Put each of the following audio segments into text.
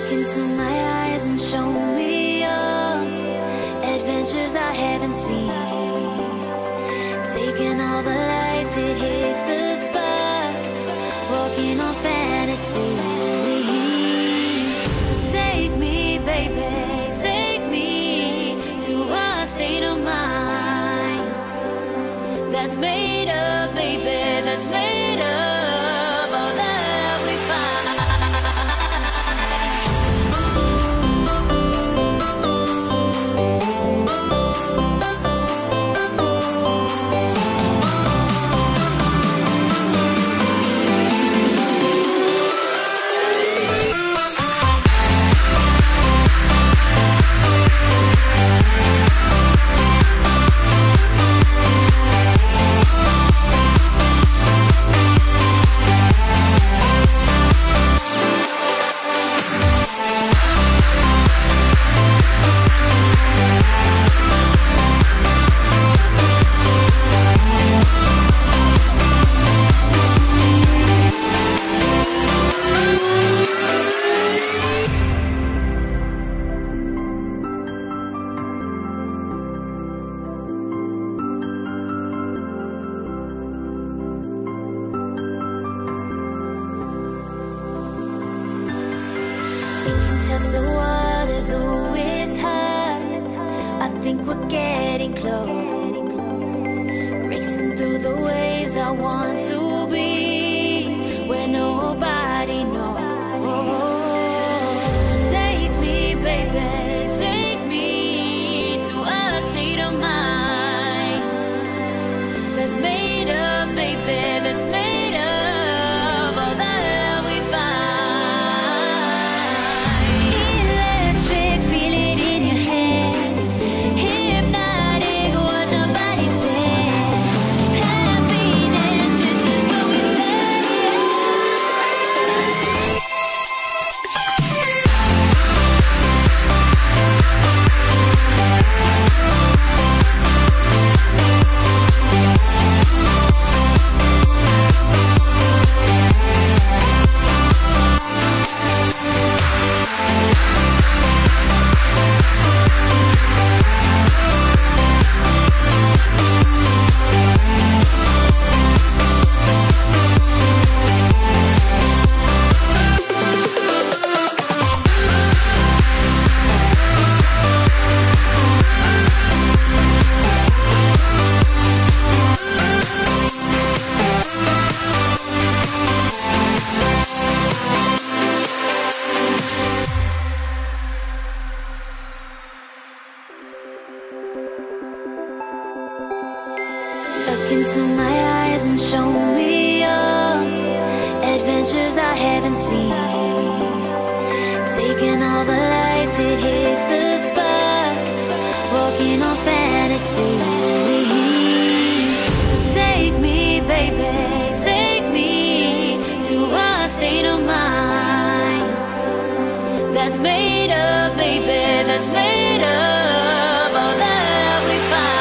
Look into my eyes and show me your adventures I haven't seen. Taking all the life, it hits the spot. Walking on fantasy. So take me, baby, take me to a state of mind that's made of, baby, that's made of all that we find. Test the waters, oh, it's hard. I think we're getting close. Racing through the waves, I want to be where nobody knows. So take me, baby, take me to a state of mind that's made of, baby, that's made of all that we find. Look into my eyes and show me your adventures I haven't seen. Taking all the life, it hits the spot. Walking on fantasy. So take me, baby, take me to a state of mind that's made of, baby, that's made of all that we find.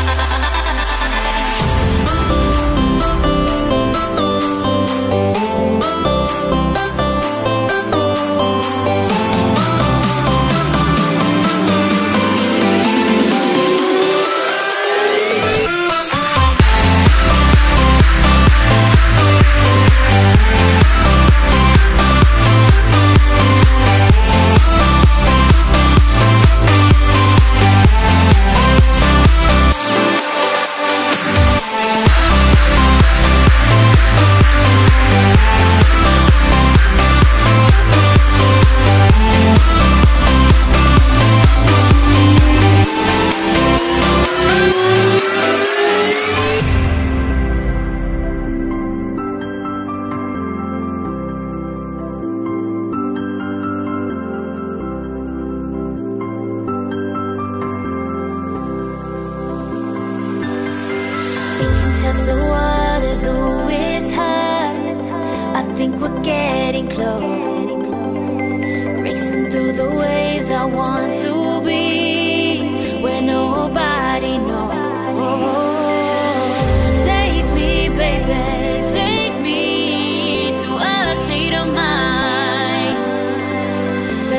Test the waters, oh, it's hard. I think we're getting close. Racing through the waves, I want to be where nobody knows. So take me, baby, take me to a state of mind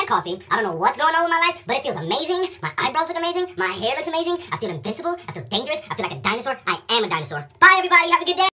that coffee. I don't know what's going on with my life, but it feels amazing. My eyebrows look amazing. My hair looks amazing. I feel invincible. I feel dangerous. I feel like a dinosaur. I am a dinosaur. Bye, everybody. Have a good day.